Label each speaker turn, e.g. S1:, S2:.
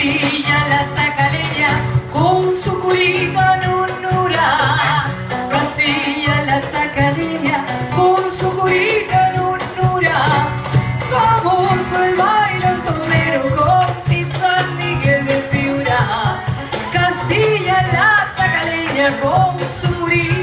S1: Castilla la tacaleña con su curita nunura. Castilla la tacaleña con su curita nunura. Famoso el bailantonero con mi San Miguel de Piura. Castilla la tacaleña con su curita.